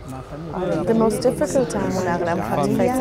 The most difficult time una gran famiglia.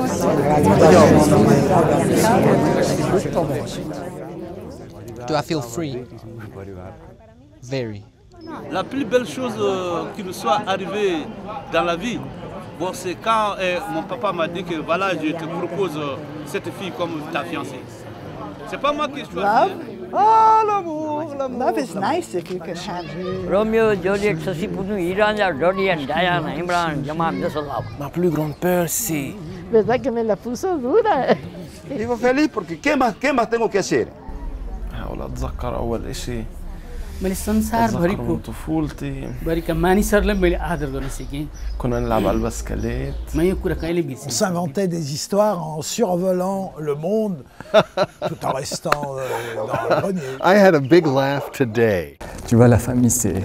Do I feel free? Very. La plus belle chose qui me soit arrivée dans la vie, bon, c'est quand mon papa m'a dit que voilà, je te propose cette fille comme ta fiancée. C'est pas moi qui ai choisi. Love? Oh, l'amour, l'amour. Love is nice if you can have it. Romeo, Juliet, Sassi Putu, Irania, Dorian, Diana, Imran, Jamal, just love. Ma plus grande peur, c'est... ¿Verdad que me la puso dura? Vivo feliz porque ¿qué más tengo que hacer? أحاول أتذكر أول إشي ملستان سار أتذكر بريكو من طفولتي بريكا ماني صار لم بلي أحضر دون سيكين كنا نلعب على البسكليت ما يكون كايلي On بيسي s'inventait des histoires en survolant le monde tout en restant dans le grenier. I had a big laugh today. Tu vois, la famille, c'est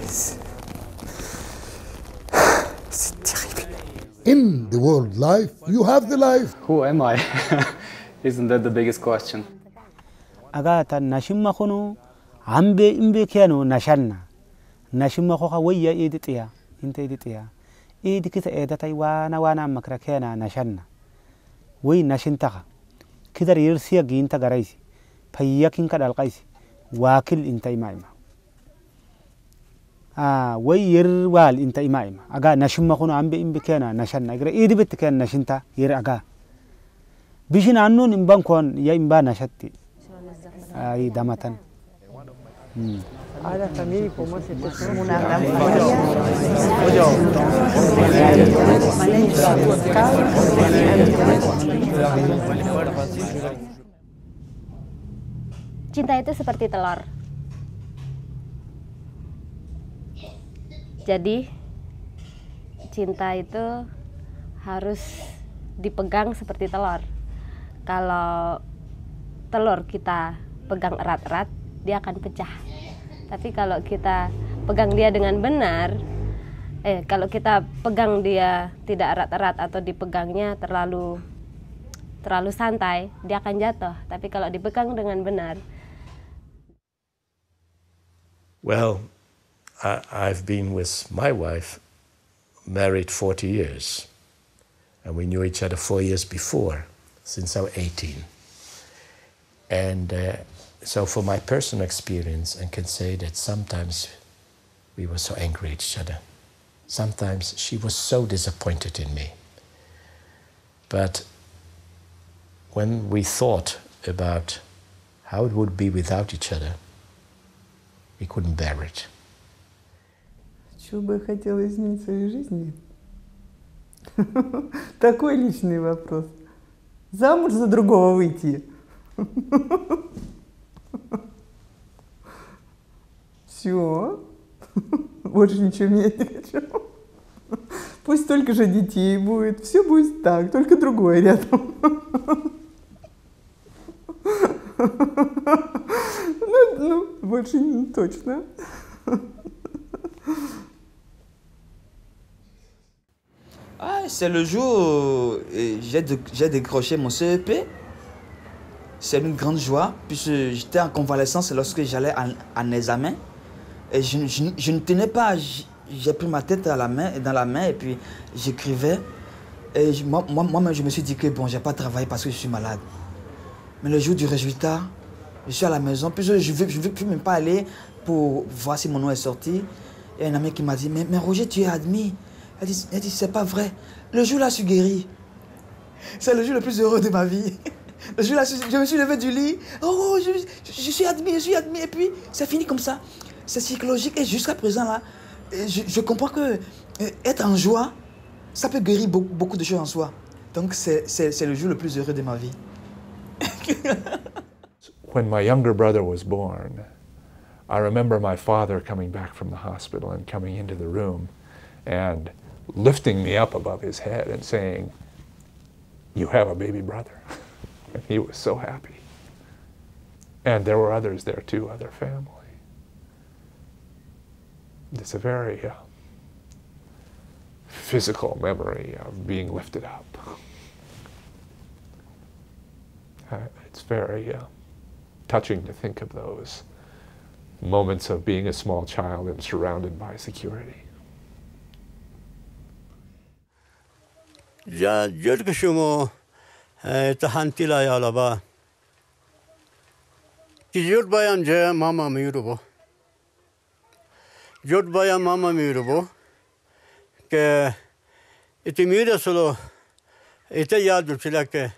terrible. In the world life, you have the life. Who am I? Isn't that the biggest question? أغاتا ناشما خونو عمبي إمبي كيانو ناشانا ناشما خوخا ويا إيدتيا إنت إيدتيا إيدي كتا إيدتاي وانا مكرا كيانا ناشانا وي ناشنتاخا كدر يرسيا إنتا غرايسي فياكين كدا القايسي واكل إنتا إمايما وي يروال إنتا إمايما أغا ناشما خونو عمبي إمبي كيانا ناشانا إغرا إيدي بيت كيانا ناشنتا ير أغا بيشين عنون إمبان كون يا إمبان ناشتي Ay, Damatan. La famille, pour moi, c'était une grande famille. Cinta itu seperti telur. Jadi, cinta itu harus dipegang seperti telur. Kalau telur kita pegang erat-erat, dia akan pecah. Tapi kalau kita pegang dia dengan benar, kalau kita pegang dia tidak erat-erat atau dipegangnya terlalu santai, dia akan jatuh. Tapi kalau dipegang dengan benar. Well, I've been with my wife, married 40 years. And we knew each other 4 years before, since I was 18. And so for my personal experience, I can say that sometimes we were so angry at each other. Sometimes she was so disappointed in me. But when we thought about how it would be without each other, we couldn't bear it. Что бы я хотела изменить в своей жизни? Такой личный вопрос. Замуж за другого выйти. Все. Больше ничего менять не хочу. Пусть только же детей будет. Все будет так, только другое рядом. Ну, больше не точно. C'est le jour où j'ai décroché mon CEP. C'est une grande joie, puisque j'étais en convalescence lorsque j'allais en examen. Et je ne tenais pas, j'ai pris ma tête dans la main et puis j'écrivais. Et moi-même, je me suis dit que bon, je n'ai pas travaillé parce que je suis malade. Mais le jour du résultat, je suis à la maison, puis je ne veux plus même pas aller pour voir si mon nom est sorti. Et un ami qui m'a dit, mais Roger, tu es admis. Elle dit c'est pas vrai. Le jour-là, je suis guéri. C'est le jour le plus heureux de ma vie. Le jour-là, je me suis levé du lit. Oh, je suis admis, Et puis, c'est fini comme ça. C'est psychologique. Et jusqu'à présent, là, je comprends que être en joie, ça peut guérir beaucoup de choses en soi. Donc, c'est le jour le plus heureux de ma vie. When my younger brother was born, I remember my father coming back from the hospital and coming into the room and lifting me up above his head and saying, "You have a baby brother." And he was so happy. And there were others there too, other family. It's a very physical memory of being lifted up. It's very touching to think of those moments of being a small child and surrounded by security. جرك شمو تحنتلا يا لبا كجور بيان جا ماما ميروبو جور بيان ماما ميروبو ك اتميرا سلو اتيادو تلاك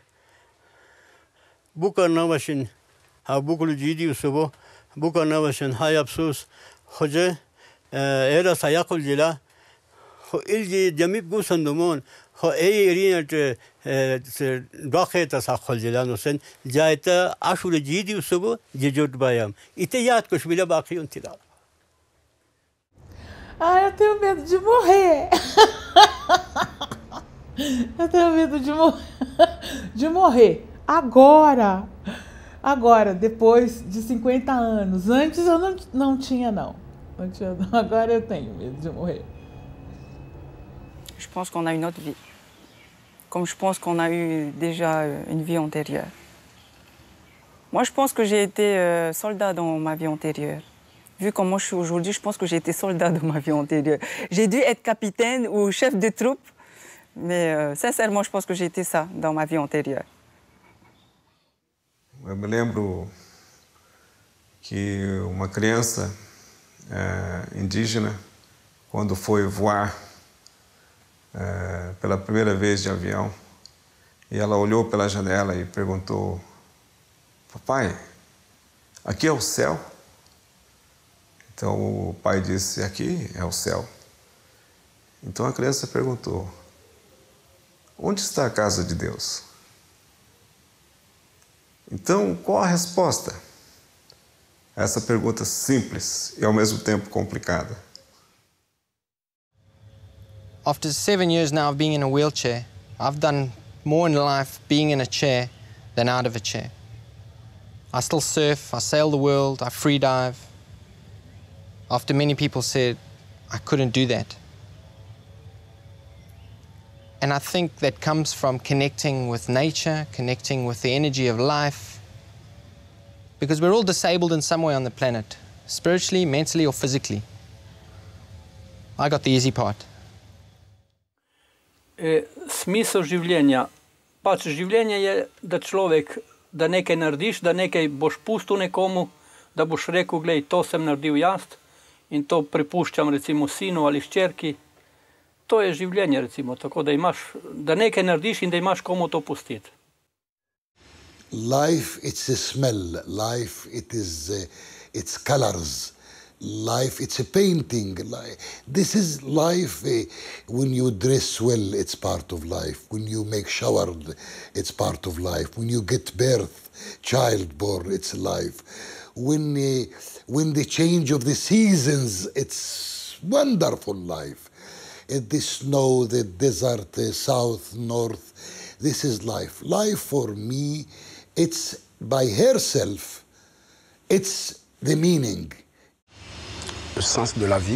بوكا نواشين ها بوكلو جيدي وسبو بوكا نواشين هاي ابسوس خجه ايرا سياقل جلا خو إلجي جميع بوسندمون خو أي رينة داخل تساقل جلانو سن جايتا عشور جيدي وسبو جيجود بايام إتيات كش بلا باقي انتظار. Eu tenho medo de morrer. Eu tenho medo de morrer. Agora, depois de 50 anos. Antes eu não tinha, não. Agora eu tenho medo de morrer. Je pense qu'on a une autre vie. Comme je pense qu'on a eu déjà une vie antérieure. Moi, je pense que j'ai été soldat dans ma vie antérieure. Vu comment je suis aujourd'hui, je pense que j'ai été soldat dans ma vie antérieure. J'ai dû être capitaine ou chef de troupe, mais sincèrement, je pense que j'ai été ça dans ma vie antérieure. Eu me lembro que uma criança indígena, quando foi voar pela primeira vez de avião, e ela olhou pela janela e perguntou: papai, aqui é o céu? Então o pai disse: aqui é o céu. Então a criança perguntou: onde está a casa de Deus? Então qual a resposta a essa pergunta simples e ao mesmo tempo complicada? After 7 years now of being in a wheelchair, I've done more in life being in a chair than out of a chair. I still surf, I sail the world, I free dive. After many people said I couldn't do that. And I think that comes from connecting with nature, connecting with the energy of life, because we're all disabled in some way on the planet, spiritually, mentally, or physically. I got the easy part. Smisao življenja. Pač življenje je, da človek, da nekaj narediš, da nekaj boš pustil nekomu, da boš rekel, glej, to sem naredil jaz in to prepuščam recimo sinu ali hčerki. To je življenje recimo, tako da imaš, da nekaj narediš in da imaš komu to pustiti. Life, it's a smell. Life, it's colors. Life, it's a painting. This is life. When you dress well, it's part of life. When you make shower, it's part of life. When you get birth, child born, it's life. When the change of the seasons, it's wonderful life. The snow, the desert, the south, north, this is life. Life for me, it's by herself, it's the meaning. Le sens de la vie,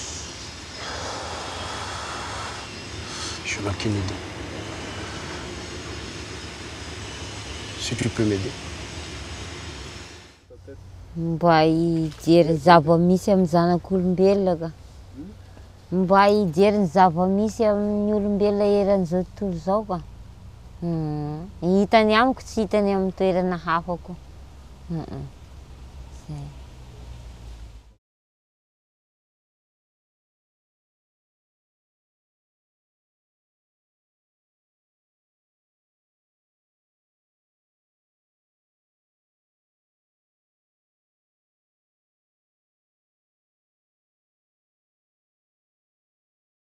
je n'ai aucune idée. Si tu peux m'aider. Mba hijery zava-misy amin'ny zanak'olombelona ka. Mba hijery ny zava-misy amin'ny olombelona eran'izao tontolo izao ka. Hitany amiko tsy hitany amin'ny toerana hafa koa. Zay.